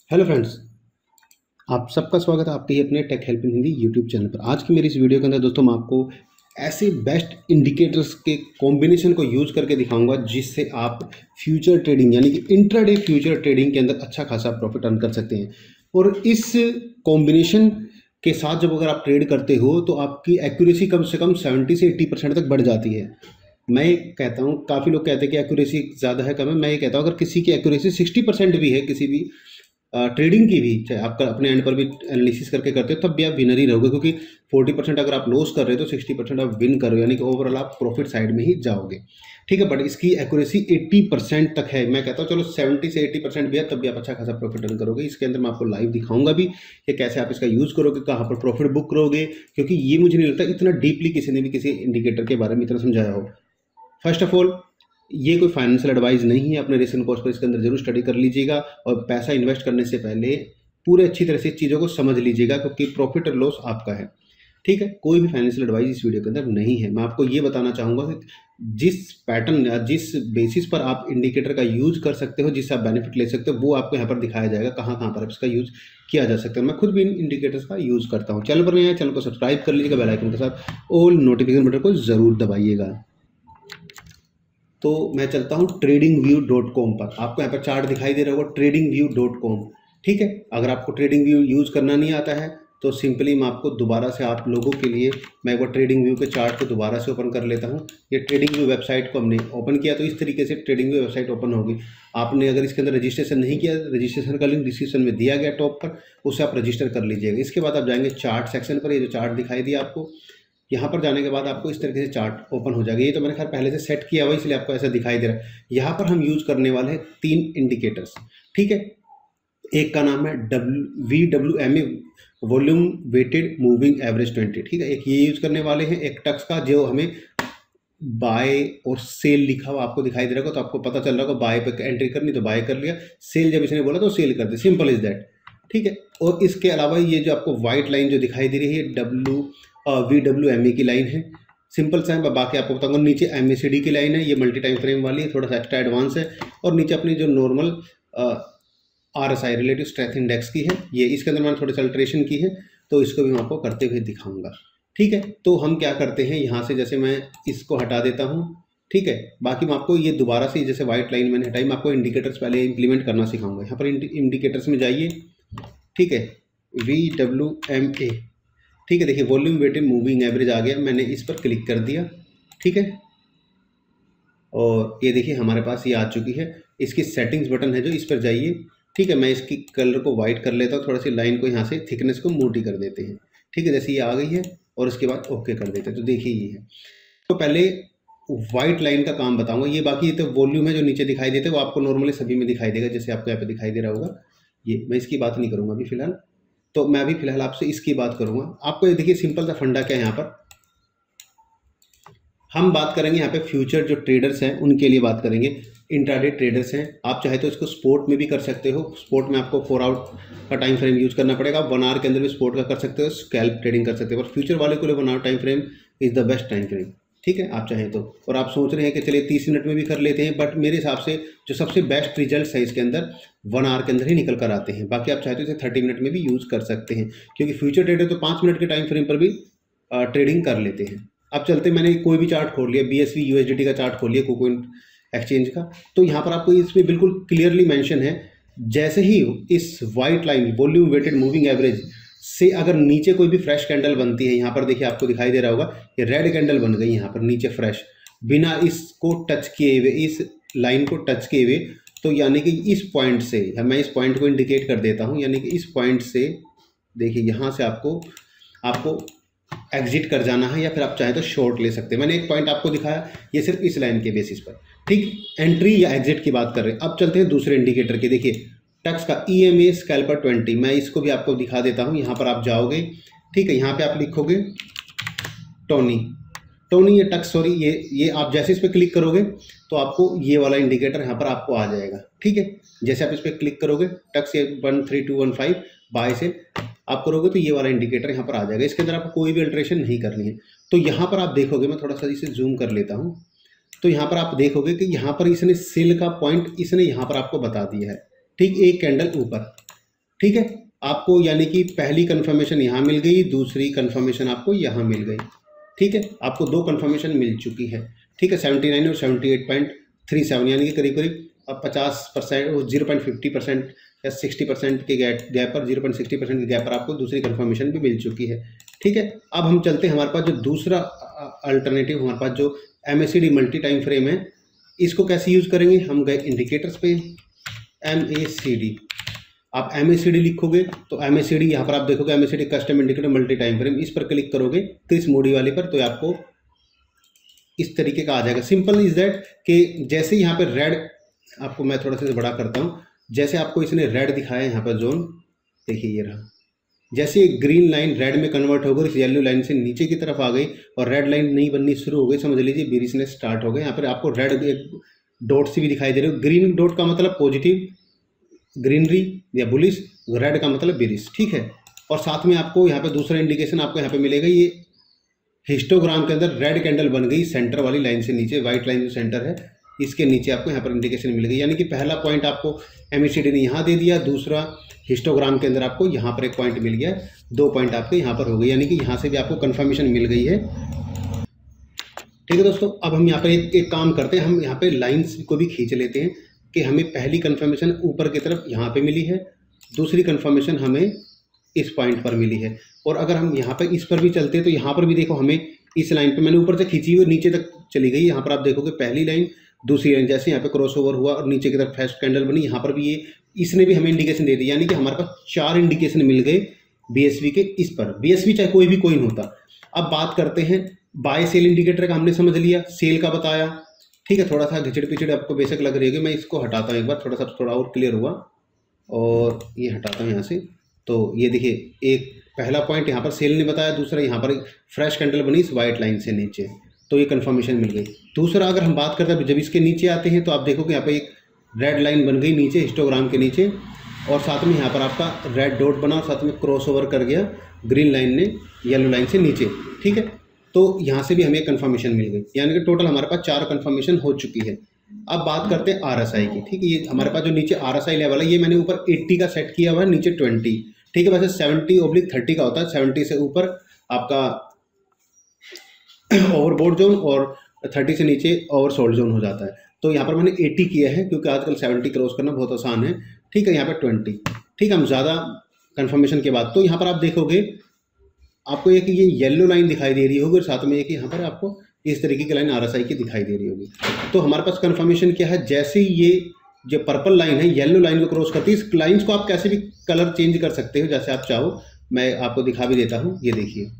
Hello friends, आप सबका स्वागत है आपके ही अपने tech help in Hindi YouTube channel पर। आज की मेरी इस वीडियो के अंदर दोस्तों मैं आपको ऐसे बेस्ट इंडिकेटर्स के कॉम्बिनेशन को यूज़ करके दिखाऊंगा जिससे आप फ्यूचर ट्रेडिंग यानी कि इंट्राडे फ्यूचर ट्रेडिंग के अंदर अच्छा खासा प्रॉफिट अर्न कर सकते हैं। और इस कॉम्बिनेशन के साथ जब अगर आप ट्रेड करते हो तो आपकी एक्यूरेसी कम से कम 70 से 80% तक बढ़ जाती है। मैं ये कहता हूँ, काफ़ी लोग कहते हैं कि एक्यूरेसी ज़्यादा है कम है, मैं ये कहता हूँ अगर किसी की एक्यूरेसी 60% भी है, किसी भी ट्रेडिंग की भी, चाहे आपका अपने एंड पर भी एनालिसिस करके करते हो तब भी आप विनर ही रहोगे, क्योंकि 40% अगर आप लॉस कर रहे हो तो 60% आप विन कर रहे हो, यानी कि ओवरऑल आप प्रॉफिट साइड में ही जाओगे। ठीक है, बट इसकी एक्यूरेसी 80% तक है। मैं कहता हूँ चलो 70 से 80% भी है तब भी आप अच्छा खासा प्रॉफिट अर्न करोगे। इसके अंदर मैं आपको लाइव दिखाऊंगा भी कि कैसे आप इसका यूज़ करोगे, कहाँ पर प्रॉफिट बुक करोगे, क्योंकि ये मुझे नहीं लगता इतना डीपली किसी ने भी किसी इंडिकेटर के बारे में इतना समझाया हो। फर्स्ट ऑफ ऑल, ये कोई फाइनेंशियल एडवाइस नहीं है, अपने रिस्क एंड कॉस्ट पर इसके अंदर जरूर स्टडी कर लीजिएगा और पैसा इन्वेस्ट करने से पहले पूरे अच्छी तरह से चीज़ों को समझ लीजिएगा, क्योंकि प्रॉफिट और लॉस आपका है। ठीक है, कोई भी फाइनेंशियल एडवाइस इस वीडियो के अंदर नहीं है। मैं आपको ये बताना चाहूँगा कि जिस पैटर्न या जिस बेसिस पर आप इंडिकेटर का यूज़ कर सकते हो, जिससे आप बेनिफिट ले सकते हो, वो आपको यहाँ पर दिखाया जाएगा कहाँ कहाँ पर इसका यूज़ किया जा सकता है। मैं खुद भी इन इंडिकेटर्स का यूज़ करता हूँ। चैनल पर नया है, चैनल को सब्सक्राइब कर लीजिएगा, बेल आइकन के साथ ऑल नोटिफिकेशन बटन को ज़रूर दबाइएगा। तो मैं चलता हूँ tradingview.com पर। आपको यहाँ पर चार्ट दिखाई दे रहा होगा, tradingview.com। ठीक है, अगर आपको ट्रेडिंग व्यू यूज़ करना नहीं आता है तो सिंपली मैं आपको दोबारा से आप लोगों के लिए मैं एक बार ट्रेडिंग व्यू के चार्ट को दोबारा से ओपन कर लेता हूँ। ये ट्रेडिंग व्यू वेबसाइट को हमने ओपन किया तो इस तरीके से ट्रेडिंग व्यू वेबसाइट ओपन होगी। आपने अगर इसके अंदर रजिस्ट्रेशन नहीं किया, रजिस्ट्रेशन का लिंक डिस्क्रिप्शन में दिया गया टॉप पर, उससे आप रजिस्टर कर लीजिएगा। इसके बाद आप जाएंगे चार्ट सेक्शन पर। ये जो चार्ट दिखाई दिया आपको, यहाँ पर जाने के बाद आपको इस तरीके से चार्ट ओपन हो जाएगा। ये तो मैंने खैर पहले से सेट किया हुआ इसलिए आपको ऐसा दिखाई दे रहा है। यहाँ पर हम यूज़ करने वाले हैं 3 इंडिकेटर्स। ठीक है, एक का नाम है VWMA volume weighted moving average 20। ठीक है, एक ये यूज़ करने वाले हैं, एक टक्स का जो हमें बाय और सेल लिखा हुआ आपको दिखाई दे रहा होगा, तो आपको पता चल रहा होगा बाय पे एंट्री करनी तो बाय कर लिया, सेल जब इसने बोला तो सेल कर दिया, सिंपल इज दैट। ठीक है, और इसके अलावा ये जो आपको व्हाइट लाइन जो दिखाई दे रही है VWMA की लाइन है, सिंपल सा है। बाकी आपको बताऊंगा, नीचे MACD की लाइन है, ये मल्टी टाइम फ्रेम वाली है, थोड़ा सा एक्स्ट्रा एडवांस है। और नीचे अपनी जो normal RSI relative strength index की है, ये इसके अंदर मैंने थोड़ी सी अल्ट्रेशन की है, तो इसको भी मैं आपको करते हुए दिखाऊंगा। ठीक है, तो हम क्या करते हैं, यहाँ से जैसे मैं इसको हटा देता हूँ। ठीक है, बाकी मैं आपको ये दोबारा से जैसे व्हाइट लाइन मैंने हटाई, मैं आपको इंडिकेटर्स पहले इंप्लीमेंट करना सिखाऊंगा। यहाँ पर इंडिकेटर्स में जाइए। ठीक है, VWMA। ठीक है, देखिए वॉल्यूम वेटेड मूविंग एवरेज आ गया, मैंने इस पर क्लिक कर दिया। ठीक है, और ये देखिए हमारे पास ये आ चुकी है। इसकी सेटिंग्स बटन है जो, इस पर जाइए। ठीक है, मैं इसकी कलर को वाइट कर लेता हूँ, थोड़ा सी लाइन को यहाँ से थिकनेस को मोटी कर देते हैं। ठीक है, जैसे ये आ गई है और उसके बाद ओके कर देते हैं, तो देखिए ये है। तो पहले व्हाइट लाइन का काम बताऊंगा, ये बाकी ये तो वॉल्यूम है जो नीचे दिखाई देते हैं, वो आपको नॉर्मली सभी में दिखाई देगा, जैसे आपको यहाँ पे दिखाई दे रहा होगा। ये मैं इसकी बात नहीं करूँगा अभी फिलहाल, तो मैं अभी फिलहाल आपसे इसकी बात करूंगा। आपको ये देखिए सिंपल सा फंडा क्या है, यहाँ पर हम बात करेंगे यहाँ पे फ्यूचर जो ट्रेडर्स हैं उनके लिए बात करेंगे। इंट्राडे ट्रेडर्स हैं, आप चाहे तो इसको स्पोर्ट में भी कर सकते हो। स्पोर्ट में आपको 4 आवर का टाइम फ्रेम यूज करना पड़ेगा, 1 आवर के अंदर भी स्पोर्ट का कर सकते हो, स्कैल्प ट्रेडिंग कर सकते हो। पर फ्यूचर वाले को लिए 1 hour time frame is the best time frame. ठीक है, आप चाहें तो। और आप सोच रहे हैं कि चलिए 30 मिनट में भी कर लेते हैं, बट मेरे हिसाब से जो सबसे बेस्ट रिजल्ट है इसके अंदर 1 आवर के अंदर ही निकल कर आते हैं। बाकी आप चाहे तो इसे 30 मिनट में भी यूज़ कर सकते हैं, क्योंकि फ्यूचर ट्रेडर तो 5 मिनट के टाइम फ्रेम पर भी ट्रेडिंग कर लेते हैं। अब चलते, मैंने कोई भी चार्ट खोल लिया, BSV USDT का चार्ट खोल लिया, कुकोइन एक्सचेंज का, तो यहाँ पर आपको इसमें बिल्कुल क्लियरली मेंशन है, जैसे ही इस white line volume weighted moving average से अगर नीचे कोई भी फ्रेश कैंडल बनती है, यहाँ पर देखिए आपको दिखाई दे रहा होगा ये रेड कैंडल बन गई यहाँ पर नीचे फ्रेश, बिना इसको टच किए हुए, इस लाइन को टच किए हुए, तो यानी कि इस पॉइंट से, मैं इस पॉइंट को इंडिकेट कर देता हूँ, यानी कि इस पॉइंट से देखिए यहाँ से आपको एग्जिट कर जाना है, या फिर आप चाहें तो शॉर्ट ले सकते हैं। मैंने एक पॉइंट आपको दिखाया, ये सिर्फ इस लाइन के बेसिस पर। ठीक, एंट्री या एग्जिट की बात कर रहे हैं। अब चलते हैं दूसरे इंडिकेटर के। देखिए टक्स का EMA स्कैल्पर 20, मैं इसको भी आपको दिखा देता हूँ। यहाँ पर आप जाओगे, ठीक है, यहाँ पे आप लिखोगे टोनी ये टक्स, सॉरी, ये आप जैसे इस पर क्लिक करोगे तो आपको ये वाला इंडिकेटर यहाँ पर आपको आ जाएगा। ठीक है, जैसे आप इस पर क्लिक करोगे, टक्स 13215 बाय से आप करोगे तो ये वाला इंडिकेटर यहाँ पर आ जाएगा। इसके अंदर आपको कोई भी अल्ट्रेशन नहीं करनी है। तो यहाँ पर आप देखोगे, मैं थोड़ा सा इसे जूम कर लेता हूँ, तो यहाँ पर आप देखोगे कि यहाँ पर इसने सेल का पॉइंट इसने यहाँ पर आपको बता दिया है। ठीक, एक कैंडल ऊपर, ठीक है, आपको यानी कि पहली कंफर्मेशन यहाँ मिल गई, दूसरी कंफर्मेशन आपको यहाँ मिल गई। ठीक है, आपको 2 कंफर्मेशन मिल चुकी है। ठीक है, 79 और 78.37 यानी कि करीब करीब अब 50% 0.50% या 60% के गैप पर 0.60% के गैप पर आपको दूसरी कंफर्मेशन भी मिल चुकी है। ठीक है, अब हम चलते हैं हमारे पास जो दूसरा अल्टरनेटिव हमारे पास जो MACD मल्टी टाइम फ्रेम है, इसको कैसे यूज़ करेंगे। हम गए इंडिकेटर्स पे, MACD, आप MACD लिखोगे तो MACD यहाँ पर आप देखोगे MACD custom indicator multi time frame, इस पर क्लिक करोगे क्रिस मोडी वाले पर तो आपको इस तरीके का आ जाएगा। सिंपल इज दैट कि जैसे यहाँ पर रेड, आपको मैं थोड़ा सा बड़ा करता हूँ, जैसे आपको इसने रेड दिखाया यहाँ पर जोन, देखिए ये रहा, जैसे ग्रीन लाइन रेड में कन्वर्ट हो गई, इस येलो लाइन से नीचे की तरफ आ गई और रेड लाइन नहीं बननी शुरू हो गई, समझ लीजिए बेरिशनेस स्टार्ट हो गई। यहाँ पर आपको रेड एक डॉट से भी दिखाई दे रही है, ग्रीन डॉट का मतलब पॉजिटिव ग्रीनरी या बुलिश, रेड का मतलब बेरिश। ठीक है, और साथ में आपको यहाँ पे दूसरा इंडिकेशन आपको यहाँ पे मिलेगा, ये हिस्टोग्राम के अंदर रेड कैंडल बन गई सेंटर वाली लाइन से नीचे, व्हाइट लाइन जो सेंटर है इसके नीचे आपको यहाँ पर इंडिकेशन मिल गई। यानी कि पहला पॉइंट आपको MACD ने यहाँ दे दिया, दूसरा हिस्टोग्राम के अंदर आपको यहाँ पर एक पॉइंट मिल गया, 2 पॉइंट आपके यहाँ पर हो गए, यानी कि यहाँ से भी आपको कन्फर्मेशन मिल गई है। ठीक है दोस्तों, अब हम यहाँ पर एक काम करते हैं, हम यहाँ पे लाइन्स को भी खींच लेते हैं कि हमें पहली कंफर्मेशन ऊपर की तरफ यहाँ पे मिली है, दूसरी कंफर्मेशन हमें इस पॉइंट पर मिली है। और अगर हम यहाँ पे इस पर भी चलते हैं तो यहाँ पर भी देखो हमें इस लाइन पे मैंने ऊपर से खींची हुई नीचे तक चली गई। यहाँ पर आप देखोगे पहली लाइन दूसरी लाइन, जैसे यहाँ पे क्रॉस ओवर हुआ और नीचे की तरफ फर्स्ट कैंडल बनी, यहाँ पर भी ये इसने भी हमें इंडिकेशन दे दी, यानी कि हमारे पास 4 इंडिकेशन मिल गए BSV के इस पर। BSV चाहे कोई भी कोइन होता। अब बात करते हैं बाय सेल इंडिकेटर का, हमने समझ लिया, सेल का बताया। ठीक है, थोड़ा सा घिचड़ पिचड़ आपको बेशक लग रही है, मैं इसको हटाता हूँ एक बार, थोड़ा और क्लियर हुआ, और ये हटाता हूँ यहाँ से। तो ये देखिए, एक पहला पॉइंट यहाँ पर सेल ने बताया, दूसरा यहाँ पर फ्रेश कैंडल बनी इस वाइट लाइन से नीचे, तो ये कंफर्मेशन मिल गई। दूसरा अगर हम बात करते हैं जब इसके नीचे आते हैं तो आप देखोगे यहाँ पर एक रेड लाइन बन गई नीचे हिस्टोग्राम के नीचे, और साथ में यहाँ पर आपका रेड डॉट बना और साथ में क्रॉस ओवर कर गया ग्रीन लाइन ने येलो लाइन से नीचे। ठीक है, तो यहाँ से भी हमें कंफर्मेशन मिल गई, यानी कि टोटल हमारे पास 4 कंफर्मेशन हो चुकी है। अब बात करते हैं RSI की। ठीक है, ये हमारे पास जो नीचे RSI लेवल है, ये मैंने ऊपर 80 का सेट किया हुआ है, नीचे 20। ठीक है, वैसे 70/30 का होता है, 70 से ऊपर आपका ओवरबोर्ड जोन और 30 से नीचे ओवरसोल्ड जोन हो जाता है। तो यहाँ पर मैंने 80 किया है क्योंकि आजकल 70 क्रॉस करना बहुत आसान है। ठीक है, यहाँ पर 20। ठीक है, हम ज़्यादा कंफर्मेशन के बाद तो यहाँ पर आप देखोगे आपको एक ये येलो लाइन दिखाई दे रही होगी और साथ में एक यहाँ पर आपको इस तरीके की लाइन RSI की दिखाई दे रही होगी। तो हमारे पास कंफर्मेशन क्या है, जैसे ये जो पर्पल लाइन है येलो लाइन को क्रॉस करती है, इस लाइन्स को आप कैसे भी कलर चेंज कर सकते हो जैसे आप चाहो, मैं आपको दिखा भी देता हूँ। ये देखिए,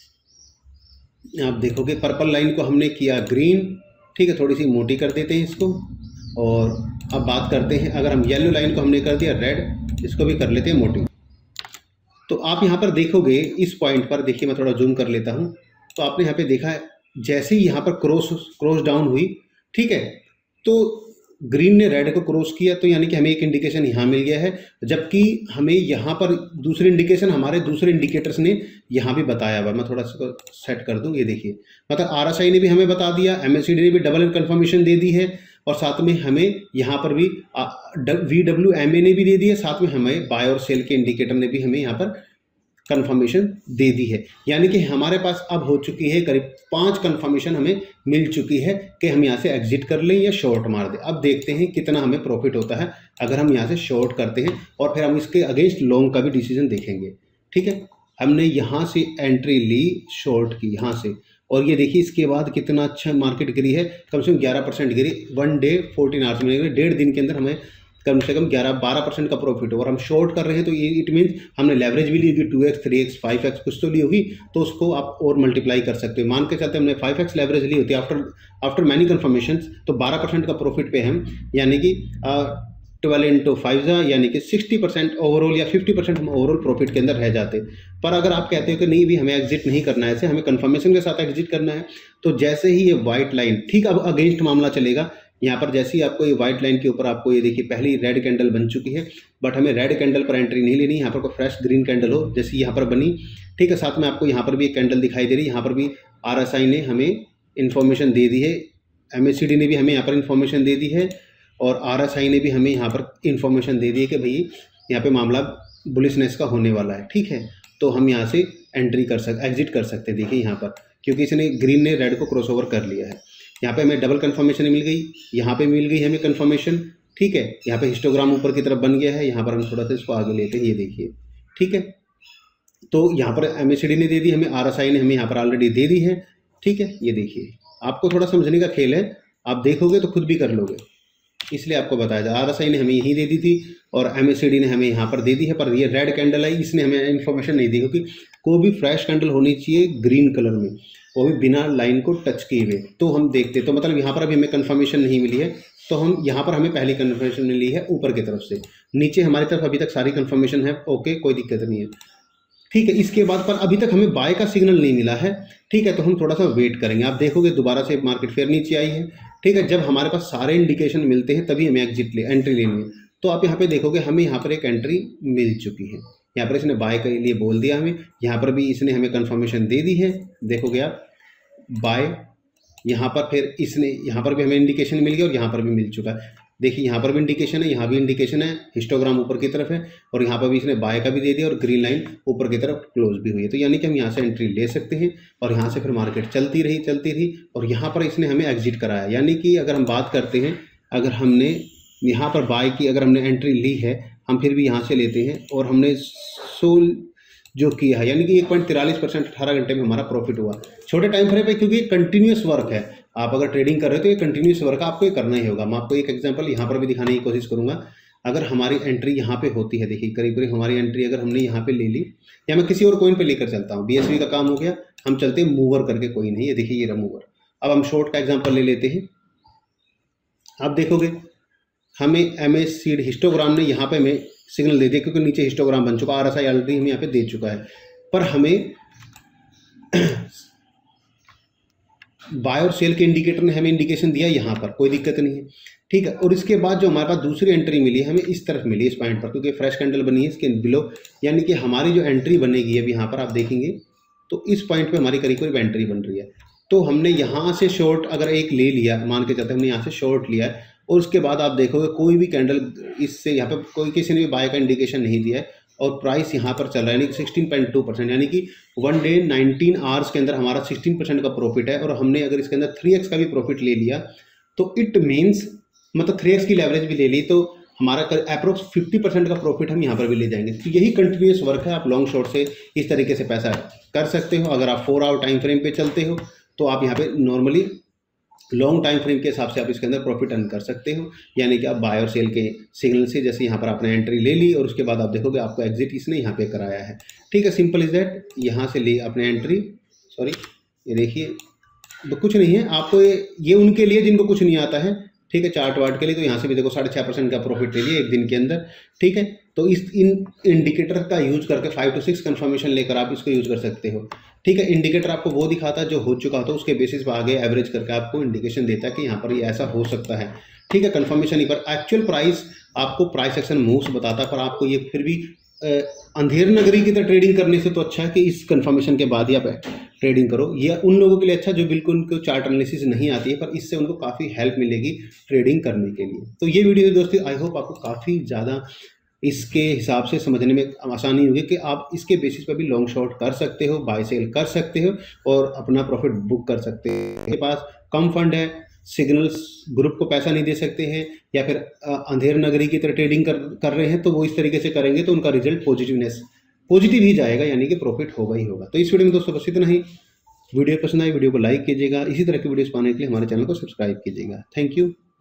आप देखोगे पर्पल लाइन को हमने किया ग्रीन। ठीक है, थोड़ी सी मोटी कर देते हैं इसको, और अब बात करते हैं अगर हम येलो लाइन को हमने कर दिया रेड, इसको भी कर लेते हैं मोटी। तो आप यहाँ पर देखोगे इस पॉइंट पर, देखिए मैं थोड़ा जूम कर लेता हूँ, तो आपने यहाँ पे देखा है जैसे ही यहाँ पर क्रॉस डाउन हुई, ठीक है, तो ग्रीन ने रेड को क्रॉस किया, तो यानी कि हमें एक इंडिकेशन यहाँ मिल गया है, जबकि हमें यहाँ पर दूसरी इंडिकेशन हमारे दूसरे इंडिकेटर्स ने यहाँ भी बताया हुआ। मैं थोड़ा सा सेट कर दूँ, ये देखिए, मतलब RSI ने भी हमें बता दिया, MACD ने भी डबल कंफर्मेशन दे दी है, और साथ में हमें यहाँ पर भी VWMA ने भी दे दिया, साथ में हमें बाय और सेल के इंडिकेटर ने भी हमें यहाँ पर कंफर्मेशन दे दी है। यानी कि हमारे पास अब हो चुकी है करीब 5 कंफर्मेशन हमें मिल चुकी है कि हम यहाँ से एग्जिट कर लें या शॉर्ट मार दें। अब देखते हैं कितना हमें प्रॉफिट होता है अगर हम यहाँ से शॉर्ट करते हैं, और फिर हम इसके अगेंस्ट लॉन्ग का भी डिसीजन देखेंगे। ठीक है, हमने यहाँ से एंट्री ली, शॉर्ट की यहाँ से, और ये देखिए इसके बाद कितना अच्छा मार्केट गिरी है, कम से कम 11% गिरी, 1 डे 14 आवर्स में, 1.5 दिन के अंदर हमें कम से कम 11-12% का प्रॉफिट हो। और हम शॉर्ट कर रहे हैं तो ये इट मीन्स हमने लेवरेज भी ली होगी, 2x 3x 5x कुछ तो ली होगी, तो उसको आप और मल्टीप्लाई कर सकते हो। मान के चलते हमने 5x लेवरेज ली होती है आफ्टर मैनी कन्फर्मेशंस, तो 12% का प्रॉफिट पे हम, यानी कि 12 × 5 यानी कि 60% ओवरऑल या 50% हम ओवरऑल प्रॉफिट के अंदर रह जाते। पर अगर आप कहते हो कि नहीं भी हमें एग्जिट नहीं करना है, ऐसे हमें कंफर्मेशन के साथ एग्जिट करना है, तो जैसे ही ये वाइट लाइन, ठीक अब अगेंस्ट मामला चलेगा, यहाँ पर जैसे ही आपको ये वाइट लाइन के ऊपर आपको ये देखिए पहली रेड कैंडल बन चुकी है, बट हमें रेड कैंडल पर एंट्री नहीं लेनी, यहाँ पर कोई फ्रेश ग्रीन कैंडल हो जैसे यहाँ पर बनी। ठीक है, साथ में आपको यहाँ पर भी एक कैंडल दिखाई दे रही है, यहाँ पर भी RSI ने हमें इन्फॉर्मेशन दे दी है, MACD ने भी हमें यहाँ पर इन्फॉर्मेशन दे दी है, और RSI ने भी हमें यहाँ पर इन्फॉर्मेशन दे दी है कि भाई यहाँ पे मामला बुलिशनेस का होने वाला है, ठीक है। तो हम यहाँ से एग्जिट कर सकते हैं। देखिए यहाँ पर क्योंकि इसने ग्रीन ने रेड को क्रॉसओवर कर लिया है। यहाँ पे हमें डबल कंफर्मेशन मिल गई, यहाँ पे मिल गई हमें कंफर्मेशन, ठीक है। यहाँ पे हिस्टोग्राम ऊपर की तरफ बन गया है। यहाँ पर हम थोड़ा सा इसको आगे लेते हैं, ये देखिए, ठीक है। तो यहाँ पर MACD ने दे दी हमें, RSI ने हमें यहाँ पर ऑलरेडी दे दी है, ठीक है। ये देखिए, आपको थोड़ा समझने का खेल है, आप देखोगे तो खुद भी कर लोगे, इसलिए आपको बताया जाए। RSI ने हमें यहीं दे दी थी और MACD ने हमें यहाँ पर दे दी है, पर ये रेड कैंडल आई, इसने हमें इन्फॉर्मेशन नहीं दी, क्योंकि कोई भी फ्रेश कैंडल होनी चाहिए ग्रीन कलर में, वो भी बिना लाइन को टच किए हुए, तो हम देखते। तो मतलब यहाँ पर अभी हमें कन्फर्मेशन नहीं मिली है, तो हम यहाँ पर हमें पहली कन्फर्मेशन मिली है ऊपर की तरफ से। नीचे हमारी तरफ अभी तक सारी कन्फर्मेशन है, ओके, कोई दिक्कत नहीं है, ठीक है। इसके बाद पर अभी तक हमें बाय का सिग्नल नहीं मिला है, ठीक है। तो हम थोड़ा सा वेट करेंगे। आप देखोगे दोबारा से मार्केट फेयर नीचे आई है, ठीक है। जब हमारे पास सारे इंडिकेशन मिलते हैं तभी हमें एंट्री लेनी है। तो आप यहाँ पे देखोगे हमें यहाँ पर एक एंट्री मिल चुकी है। यहाँ पर इसने बाय के लिए बोल दिया हमें, यहाँ पर भी इसने हमें कंफर्मेशन दे दी है, देखोगे आप बाय। यहाँ पर फिर इसने यहाँ पर भी हमें इंडिकेशन मिल गया और यहाँ पर भी मिल चुका है। देखिए यहाँ पर भी इंडिकेशन है, यहाँ भी इंडिकेशन है, हिस्टोग्राम ऊपर की तरफ है और यहाँ पर भी इसने बाय का भी दे दिया और ग्रीन लाइन ऊपर की तरफ क्लोज भी हुई है। तो यानी कि हम यहाँ से एंट्री ले सकते हैं और यहाँ से फिर मार्केट चलती रही और यहाँ पर इसने हमें एग्जिट कराया। यानी कि अगर हम बात करते हैं, अगर हमने यहाँ पर बाय की, अगर हमने एंट्री ली है, हम फिर भी यहाँ से लेते हैं और हमने सोल जो किया है, यानी कि 1.43% 18 घंटे में हमारा प्रॉफिट हुआ छोटे टाइम फ्रेम पे, क्योंकि कंटिन्यूस वर्क है। आप अगर ट्रेडिंग कर रहे हो तो ये कंटिन्यूस वर्क आपको ये करना ही होगा। मैं आपको एक एग्जांपल यहाँ पर भी दिखाने की कोशिश करूँगा। अगर हमारी एंट्री यहाँ पे होती है, देखिए करीब करीब हमारी एंट्री अगर हमने यहाँ पे ले ली, या मैं किसी और कॉइन पे लेकर चलता हूँ, BSV का काम हो गया, हम चलते हैं मूवर करके कॉइन है, ये देखिए ये रहा मूवर। अब हम शॉर्ट का एग्जाम्पल ले लेते हैं। आप देखोगे हमें MACD हिस्टोग्राम ने यहाँ पे हमें सिग्नल दे दिया, क्योंकि नीचे हिस्टोग्राम बन चुका, RSI ऑलरेडी हमें यहाँ पे दे चुका है, पर हमें बाय और सेल के इंडिकेटर ने हमें इंडिकेशन दिया यहाँ पर, कोई दिक्कत नहीं है, ठीक है। और इसके बाद जो हमारे पास दूसरी एंट्री मिली है हमें इस तरफ मिली, इस पॉइंट पर, क्योंकि फ्रेश कैंडल बनी है इसके बिलो, यानी कि हमारी जो एंट्री बनेगी अभी यहाँ पर आप देखेंगे तो इस पॉइंट पे हमारी करीब करीब एंट्री बन रही है। तो हमने यहाँ से शॉर्ट अगर एक ले लिया, मान के चलते हमने यहाँ से शॉर्ट लिया है, और उसके बाद आप देखोगे कोई भी कैंडल इससे यहाँ पे कोई किसी ने भी बाय का इंडिकेशन नहीं दिया है और प्राइस यहाँ पर चल रहा है, यानी कि 16.2%, यानी कि 1 डे 19 आवर्स के अंदर हमारा 16% का प्रॉफिट है। और हमने अगर इसके अंदर 3x का भी प्रॉफिट ले लिया तो इट मीन्स, मतलब 3x की लेवरेज भी ले ली तो हमारा अप्रोक्स 50% का प्रॉफिट हम यहाँ पर भी ले जाएंगे। तो यही कंटिन्यूस वर्क है। आप लॉन्ग शॉर्ट से इस तरीके से पैसा कर सकते हो। अगर आप 4 आवर टाइम फ्रेम पे चलते हो तो आप यहाँ पे नॉर्मली लॉन्ग टाइम फ्रेम के हिसाब से आप इसके अंदर प्रॉफिट अर्न कर सकते हो, यानी कि आप बाय और सेल के सिग्नल से, जैसे यहाँ पर आपने एंट्री ले ली और उसके बाद आप देखोगे आपको एग्जिट इसने यहाँ पे कराया है, ठीक है। Simple is that. यहाँ से ली आपने एंट्री, सॉरी ये देखिए तो कुछ नहीं है, आपको ये उनके लिए जिनको कुछ नहीं आता है, ठीक है, चार्ट वार्ट के लिए। तो यहाँ से भी देखो 6.5% का प्रॉफिट ले लिया एक दिन के अंदर, ठीक है। तो इन इंडिकेटर का यूज करके 5 to 6 कंफर्मेशन लेकर आप इसको यूज कर सकते हो, ठीक है। इंडिकेटर आपको वो दिखाता है जो हो चुका होता है, उसके बेसिस पर आगे एवरेज करके आपको इंडिकेशन देता है कि यहाँ पर ये ऐसा हो सकता है, ठीक है। कंफर्मेशन ही पर एक्चुअल प्राइस आपको प्राइस एक्शन मूव्स बताता है, पर आपको ये फिर भी अंधेर नगरी की तरह ट्रेडिंग करने से तो अच्छा है कि इस कंफर्मेशन के बाद ही आप ट्रेडिंग करो। ये उन लोगों के लिए अच्छा जो बिल्कुल उनको चार्ट एनालिसिस नहीं आती है, पर इससे उनको काफ़ी हेल्प मिलेगी ट्रेडिंग करने के लिए। तो ये वीडियो दोस्तों आई होप आपको काफ़ी ज़्यादा इसके हिसाब से समझने में आसानी होगी कि आप इसके बेसिस पर भी लॉन्ग शॉर्ट कर सकते हो, बाय सेल कर सकते हो और अपना प्रॉफिट बुक कर सकते हो। आपके पास कम फंड है, सिग्नल्स ग्रुप को पैसा नहीं दे सकते हैं, या फिर अंधेर नगरी की तरह ट्रेडिंग कर रहे हैं, तो वो इस तरीके से करेंगे तो उनका रिजल्ट पॉजिटिव ही जाएगा, यानी कि प्रॉफिट होगा ही होगा। तो इस वीडियो में दोस्तों बस इतना ही। वीडियो पसंद आई वीडियो को लाइक कीजिएगा, इसी तरह की वीडियोस पाने के लिए हमारे चैनल को सब्सक्राइब कीजिएगा। Thank you.